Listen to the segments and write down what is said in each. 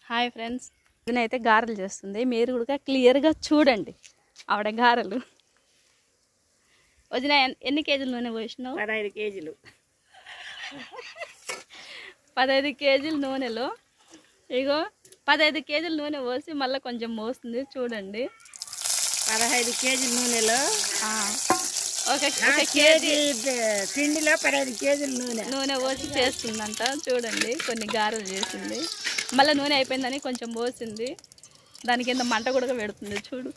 Hi friends, ఇదనైతే గారెలు చేస్తుంది. మీరు కూడా క్లియర్గా చూడండి. ఆవిడ గారెలు వదిన ఎన్ని కేజీలు నూనె పోసినావు? 15 కేజీలు. 15 కేజీల నూనెలో ఇగో 15 కేజీల నూనె పోసి మళ్ళీ కొంచెం మోస్తుంది చూడండి. 15 కేజీల నూనెలో ఒక కేజీ పిండిలో 15 కేజీల నూనె పోసి చేస్తుందంట. చూడండి, కొన్ని గారెలు చేసింది. మళ్ళీ నూనె అయిపోయిందని కొంచెం పోసింది. దాని కింద మంట కూడా పెడుతుంది. చూడు,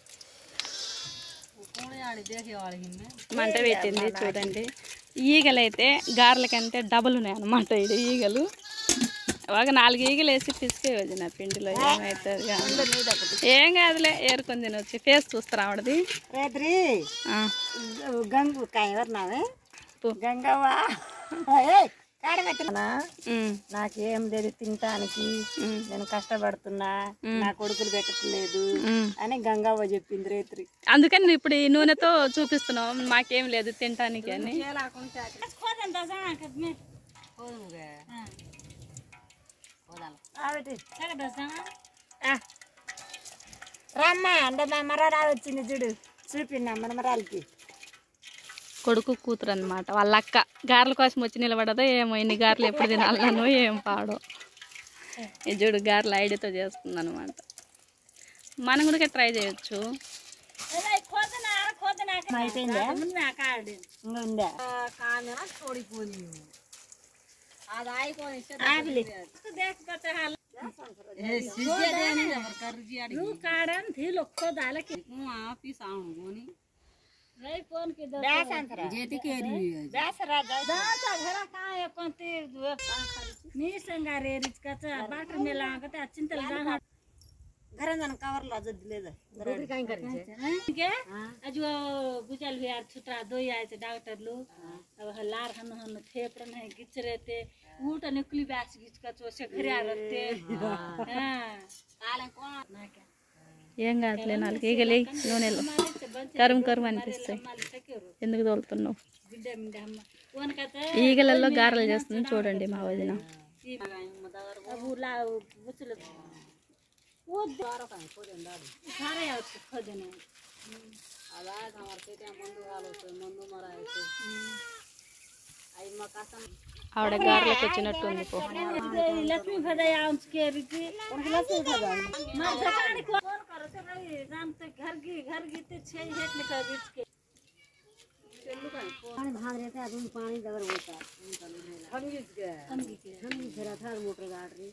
మంట పెట్టింది. చూడండి, ఈగలైతే గారెలకంటే డబుల్ ఉన్నాయి అన్నమాట. ఇది ఈగలు ఒక 4 ఈగలు వేసి పిసికేయచ్చు నా పిండిలో. ఏమవుతుంది? ఏం కాదులే, ఏరుకొని తినొచ్చు. ఫేస్ చూస్తారా ఆవిడది? నాకేం లేదు తినటానికి, నేను కష్టపడుతున్నా, నా కొడుకులు పెట్టట్లేదు అని గంగవ్వ చెప్పింది రేత్రి. అందుకని ఇప్పుడు ఈ నూనెతో చూపిస్తున్నాం, మాకేం లేదు తినటానికి అని. రమ్మా అంటే మా మరాలు వచ్చింది చూడు, చూపిన్నా మన మరాలకి. కొడుకు కూతురు అనమాట, వాళ్ళ అక్క. గారెల కోసం వచ్చి నిలబడదో ఏమో, ఇన్ని గారెలు ఎప్పుడు తినాలనో ఏం పాడో. ఇది చూడు, గారెల ఐడియాతో చేస్తుంది అనమాట. మనం కూడా ట్రై చేయొచ్చు. घरांना कवरला जदलेदा रोटी काय करायचे ठीक है अजो गुजल यार छुट्रा दो यायचे डॉक्टरలు लार हन हन फेफड़ नहीं गिचरेते ऊट निकली बैस गिच का चोसे घरे आरते काले कोण नाके ఏం కాదులే. 4 ఈగలే నూనెలో కరుం కరుం అనిపిస్తాయి. ఎందుకు తోలుతున్నావు? ఈగలలో గారెలు చేస్తుంది చూడండి మా వదిన. वो द्वारा का खोदन दादी सारे यार खोदने आवाज हमारे पेट में मंदू हालो से मंदू मरा है तो आई मकासन ఆవిడ గారెలకు వచ్చినట్టుంది. పో लक्ष्मी खदाई आउंस के रीति उनके लक्ष्मी खदाई मार धकानी कौन करो से भाई राम ते घर की ते 6 हेट निकल बीच के चलू का पानी भाग रहता है अजून पानी दगर होता हम घरा था मोटर गाड़ रही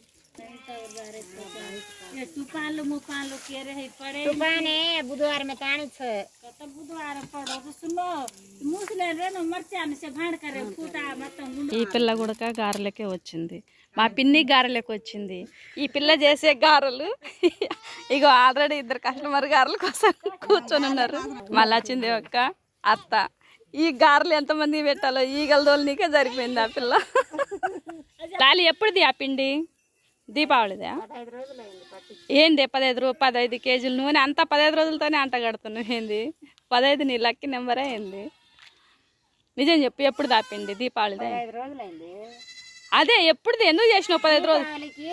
टुपालो मुपालो के रे पड़े टुपाने बुधवार में पानी छ कत बुधवार पड़ो तो सुनो मुसले रे न मरचान से भांड करे फूटा मत ఈ పిల్ల కూడా గారెలకే వచ్చింది. మా పిన్ని గారెలకు వచ్చింది. ఈ పిల్ల చేసే గారెలు ఇగో ఆల్రెడీ 2 కస్టమర్ గారెల కోసం కూర్చొని ఉన్నారు. మళ్ళీ వచ్చింది ఒక్క అత్త. ఈ గారెలు ఎంతమంది పెట్టాలో ఈగల దోలనీకే సరిపోయింది ఆ పిల్ల. లాలి ఎప్పుడుది ఆ పిండి? దీపావళిదా? ఏంది 15 కేజీల నూనె అంతా 15 రోజులతోనే అంట కడుతున్నావు. ఏంది 15 నీ లక్కీ నెంబరే ఏంది? నిజం చెప్పు, ఎప్పుడు దాపిండి? దీపావళిదా? అదే ఎప్పుడుది? ఎందుకు చేసినావు 15 రోజులు?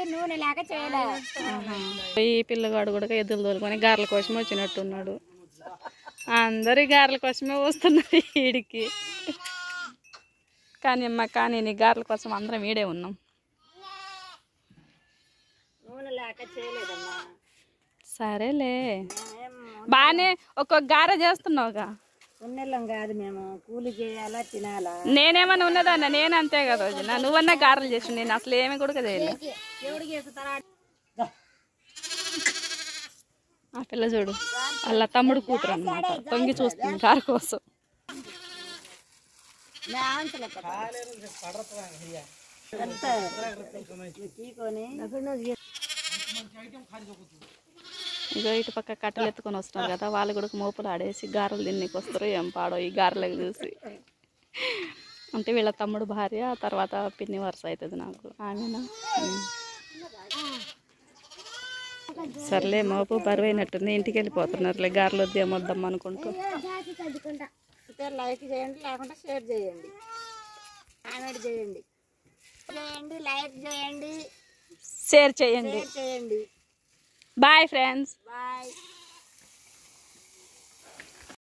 ఈ పిల్లగాడు కూడా ఎద్దులు తోలుకొని గారెల కోసమే వచ్చినట్టున్నాడు. అందరి గారెల కోసమే వస్తున్నారు ఈడికి. కానీ అమ్మ, కానీ నీ గారెల కోసం అందరం ఈడే ఉన్నాం. సరేలే, బానే ఒక్కొక్క గారె చేస్తున్నావుగా. ఉన్నెల్లం కాదు, మేము కూలి చేయాలా తినాలా. నేనేమన్నా ఉన్నదన్న? నేను అంతే కదా వదిన. నువ్వన్నా గారెలు చేసి, నేను అసలు ఏమి కూడా చేయలే. ఆ పిల్ల చూడు, వాళ్ళ తమ్ముడు కూతురు అన్నమాట. తొంగి చూస్తుంది గారె కోసం. ఇగో ఇటు పక్క కట్టెలు ఎత్తుకొని వస్తున్నారు కదా, వాళ్ళు కూడా మోపులు ఆడేసి గారెలు తిన్నీకి వస్తారు. ఏం పాడో ఈ గారెలకు చూసి. అంటే వీళ్ళ తమ్ముడు భార్య, తర్వాత పిన్ని వరుస అవుతుంది నాకు. ఆమెనా? సర్లే, మోపు బరువైనట్టుంది. ఇంటికి వెళ్ళిపోతున్నారులే. గారెలు వద్దాం అనుకుంటూ. లైక్ చేయండి, లేకుంటే షేర్ చేయండి, కామెంట్ చేయండి, లైక్ చేయండి. షేర్ చేయండి. చేయండి. Bye friends. బాయ్.